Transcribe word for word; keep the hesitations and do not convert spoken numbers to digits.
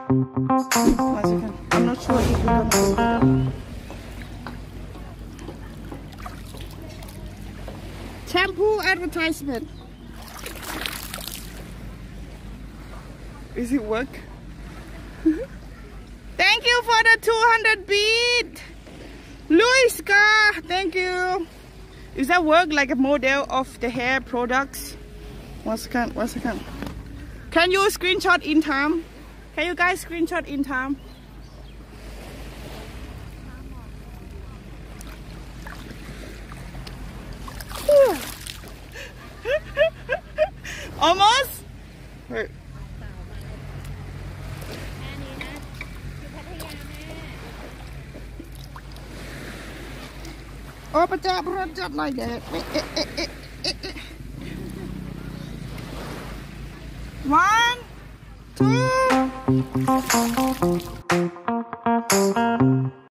One second. I'm not sure if we're gonna do that. Shampoo advertisement. Is it work? Thank you for the two hundred beat. Luis, thank you. Is that work like a model of the hair products? One second, one second. Can you screenshot in time? Can you guys screenshot in time? Almost? Wait. Oh, but that, but that like that. Eh, eh, eh, eh, eh. One, two.